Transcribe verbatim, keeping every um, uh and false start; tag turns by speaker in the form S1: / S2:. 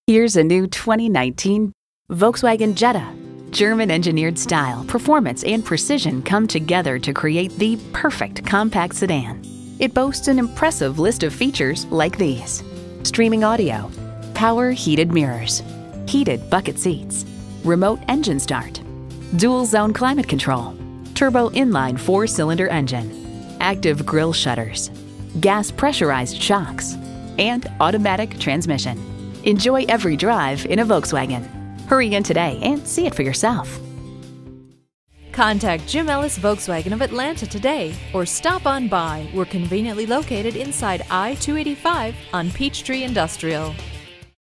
S1: Here's a new twenty nineteen Volkswagen Jetta. German-engineered style, performance, and precision come together to create the perfect compact sedan. It boasts an impressive list of features like these: streaming audio, power heated mirrors, heated bucket seats, remote engine start, dual zone climate control, turbo inline four-cylinder engine, active grille shutters, gas pressurized shocks, and automatic transmission. Enjoy every drive in a Volkswagen. Hurry in today and see it for yourself.
S2: Contact Jim Ellis Volkswagen of Atlanta today or stop on by. We're conveniently located inside I two eighty-five on Peachtree Industrial.